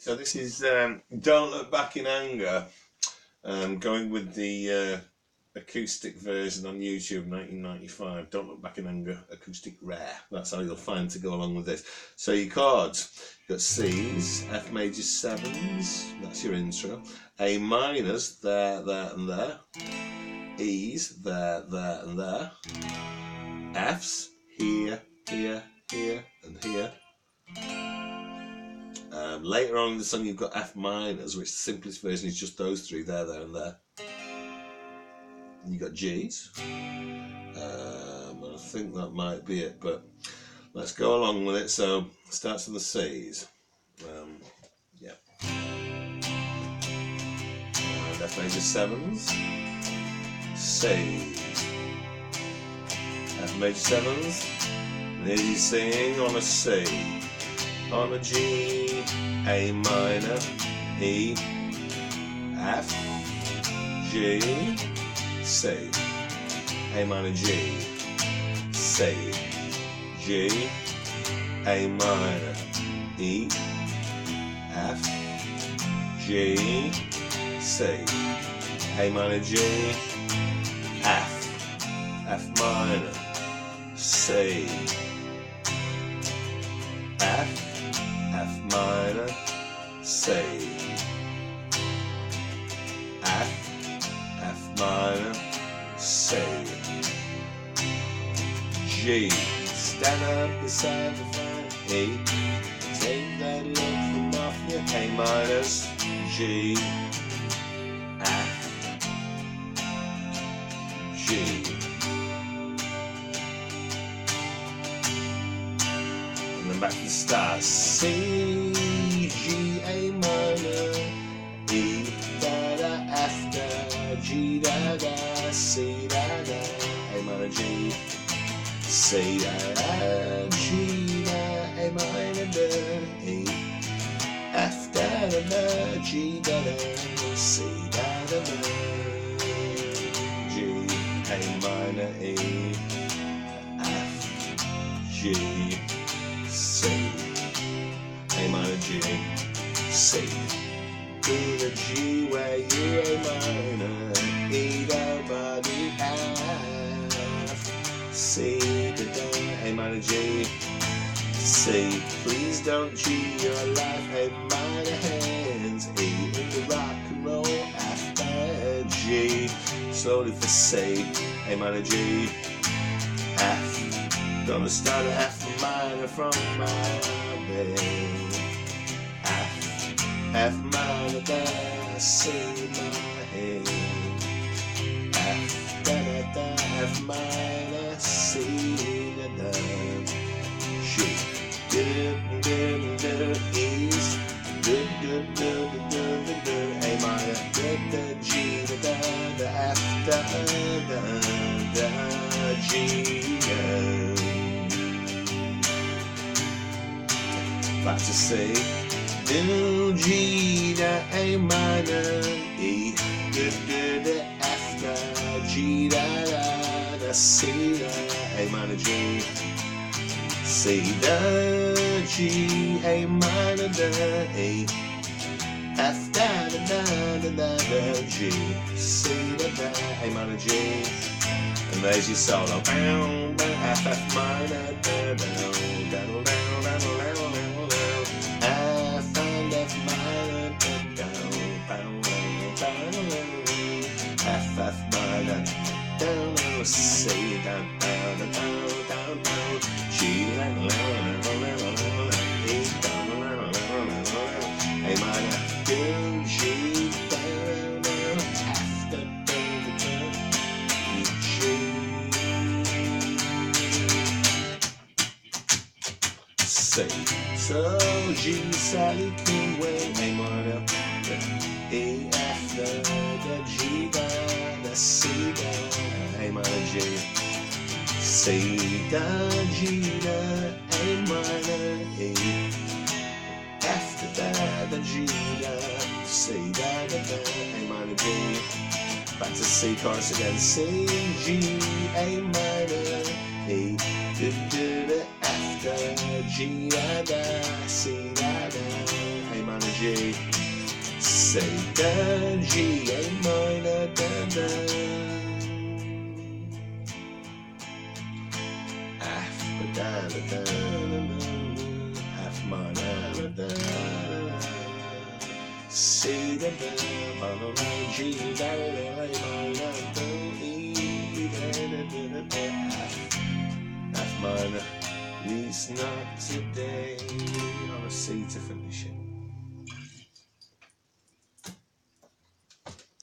So this is Don't Look Back in Anger, going with the acoustic version on YouTube 1995. Don't Look Back in Anger, acoustic rare. That's how you'll find to go along with this. So your chords, you've got C's, F major 7s, that's your intro, A minors, there, and there, E's, there, and there, F's, here, here, here, and here. Later on in the song you've got F minors, which the simplest version is just those three, there, and there. And you've got G's. I think that might be it, but let's go along with it. So it starts with the C's. Yeah. And F major 7s. C. F major 7s. And here's you singing on a C. On a G, A minor, E, F, G, C, A minor, G, C, G, A minor, E, F, G, C, A minor, G, F, F minor, C, F, F minor, C, F, F minor, C, G, stand up beside the fire, E, take that look from off your A minus, G, F, G. And then back to the start. C, G, A minor, E, da, da, F, da, G, da, da, C, da, da, A minor, G, C, da, da, G, da, A minor, da, E, F, da, da, da, G, da, da, C, da, da, da, G, A minor, E, F, G, C, A minor, G, C, to the G where you A minor, E down body F, C to da, A minor, G, C, please don't G your life, A minor hands, E in the rock and roll, F and G, slowly for C, A minor, G, F, gonna start an F minor from my bed. F minor, da, C my head. F, da, da, da, F minor, C, da, da, G, do, do, do, E's, do, do, do, do, do, do, A minor, da, da, G, da, da, da, F, da, da, da, G, da. Back to C, do, G, da, A minor, E, do, do, da, F, da, G, da, da, da, C, da, A minor, G, C, da, G, A minor, da, E, F, da, da, da, da, da, da, G, C, da, da, A minor, G, and there's your solo, bow, bow, F, F minor, da, down, down, down, down, down, down. F and F minor, down, down, down, down, F, F minor, down, down, C, down, down, down, down, down, G, down, down, down, down, E, down, down, down, down, A minor, do, G, down, down, F, down, down, down, E, G, C. So G, Sally can wait, A minor, E, F, da, G, da, C, da, A minor, G, C, da, G, da, A minor, E, F, da, G, da, C, da, A minor, G, back to C chorus again, C, G, A minor, E, do, do, da, F, da, G, da, C, da, A minor, G, G. Say da, G, A minor, da, da. F, da, da, da, da, F minor, da, da. C, da, da, minor, G, da, da, A minor, da, E, da, da, da, da, F minor. At least not today. On a C to finish it.